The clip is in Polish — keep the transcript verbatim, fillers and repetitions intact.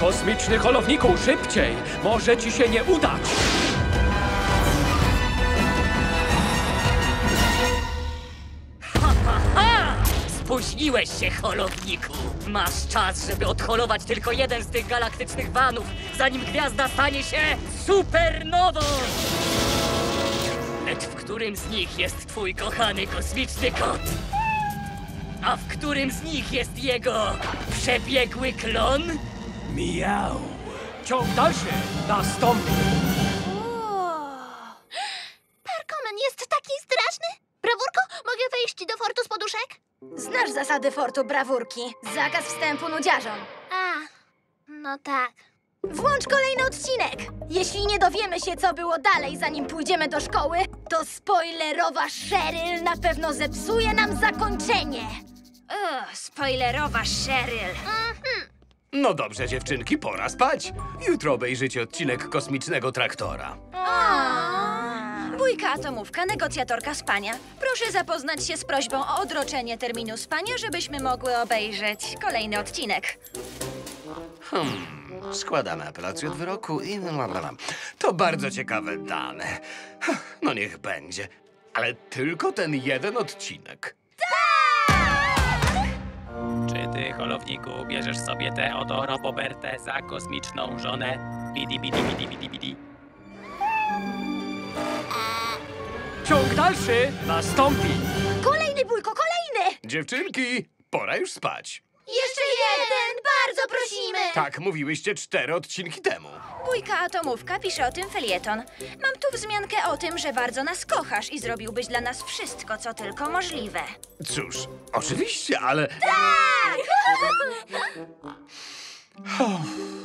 Kosmiczny holowniku, szybciej! Może ci się nie udać! Ha, ha, ha! Spóźniłeś się, holowniku. Masz czas, żeby odholować tylko jeden z tych galaktycznych vanów, zanim gwiazda stanie się supernową! Lecz w którym z nich jest twój kochany kosmiczny kot? A w którym z nich jest jego przebiegły klon? Miau! Ciąg dalszy nastąpi! Parkomen jest taki straszny! Brawurko, mogę wejść do fortu z poduszek? Znasz zasady fortu, brawurki. Zakaz wstępu nudziarzom. A, no tak. Włącz kolejny odcinek! Jeśli nie dowiemy się, co było dalej, zanim pójdziemy do szkoły, to spoilerowa Cheryl na pewno zepsuje nam zakończenie. Ugh, spoilerowa Cheryl. No dobrze, dziewczynki, pora spać. Jutro obejrzycie odcinek Kosmicznego Traktora. Bójka atomówka, negocjatorka spania. Proszę zapoznać się z prośbą o odroczenie terminu spania, żebyśmy mogły obejrzeć kolejny odcinek. Hmm, składamy apelację od wyroku i... To bardzo ciekawe dane. No niech będzie. Ale tylko ten jeden odcinek. Czy ty, holowniku, bierzesz sobie tę oto Robobertę za kosmiczną żonę? Bidi, bidi, bidi, bidi, bidi. Ciąg dalszy nastąpi! Kolejny, Bójko, kolejny! Dziewczynki, pora już spać. Jeszcze jeden! Bardzo prosimy! Tak mówiłyście cztery odcinki temu. Bójka atomówka pisze o tym felieton. Mam tu wzmiankę o tym, że bardzo nas kochasz i zrobiłbyś dla nas wszystko, co tylko możliwe. Cóż, oczywiście, ale... Tak!